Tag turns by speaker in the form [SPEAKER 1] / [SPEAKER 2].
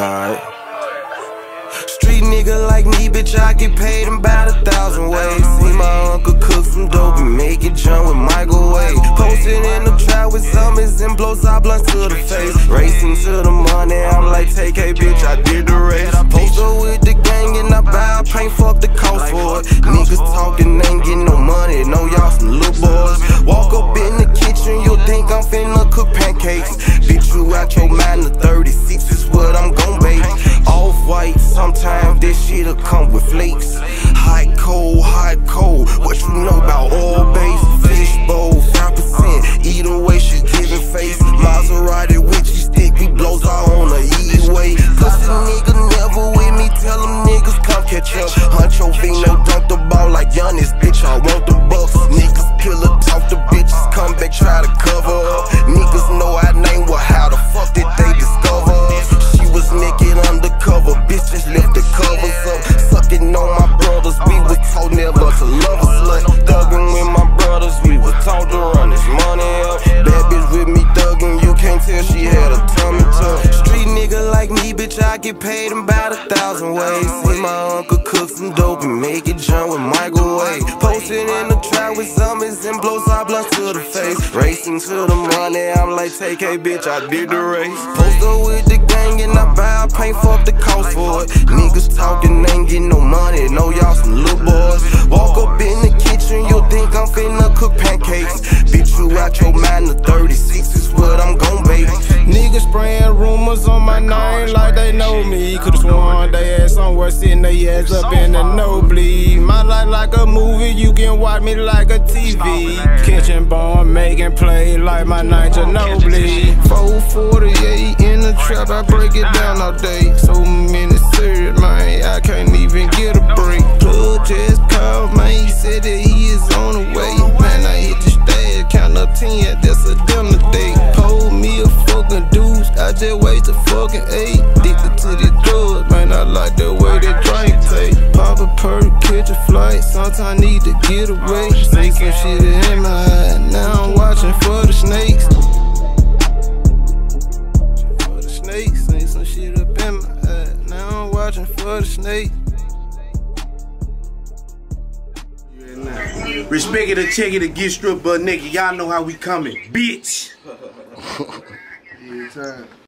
[SPEAKER 1] Alright. Street nigga like me, bitch, I get paid in about 1,000 ways. See my uncle cook some dope and make it jump with microwave. Posted in the trap with summers and blows out blunts to the face. Racing to the money, I'm like, take a bitch, I did the race. Posted with the gang and I buy paint, fuck the cost for it. Niggas talking, ain't getting no money, know y'all some little boys. Walk up in the kitchen, you'll think I'm finna cook pancakes. Bitch, you out your mind, the 36 is what I'm gon' bake. Off-white, sometimes this shit'll come with flakes. Hot cold, what you know about oil base? Fish bowl, 5%, either way she giving face. Maserati with you stick, we blows out on the E-way. Pussy nigga never with me, tell them niggas come catch up. Huncho, Vino, dunk the ball like Giannis, bitch, I want the bucks. Niggas killer, talk to bitches, come back, try to cover up. Niggas know our name, well how the fuck did they discover us? She was naked undercover, bitch just lift the covers up. Sucking on my brothers, we was told never to love a slut. Thuggin' with my brothers, we was told to run this money up. Bad bitch with me thuggin', you can't tell she had a tummy tuck. Street nigga like me, bitch, I get paid in about 1,000 ways. See my uncle cook some dope and make it jump with microwave. Posted in the trap with summers and blows out blunts to the face. Racing to the money, I'm like, take a bitch, I did the race. Posted with the gang and I buy paint, fuck the cost for it. Niggas talking, ain't getting no money, know y'all some little boys. Walk up in the kitchen, you'll think I'm finna cook pancakes. Bitch, you out your mind, the 36 is what I'm gon' bake.
[SPEAKER 2] Niggas spraying rumors on my name like they know me. Could've sworn they had somewhere sitting their ass up in the nosebleed. My life like a movie, you can watch me like a TV. Kitchen born, making play like my name Ginobili. 448 in the trap, I break it down all day. So many serious, man, I can't even get a break. Plug just called, man, he said that he is on the way. Man, I hit the stage, count up 10, that's a dinner date. Pulled me a fucking deuce, I just wait to fucking 8. Addicted to the drugs, man, I like the way they drink taste. Pop a perk, catch a flight, sometimes need to get away. See some shit in my eye, now I'm watching for the snakes. For the snakes, see some shit up in my eye, now I'm watching for the snakes.
[SPEAKER 3] Respect it or check it or get stripped butt naked. Y'all know how we coming, bitch.
[SPEAKER 2] Yeah, time.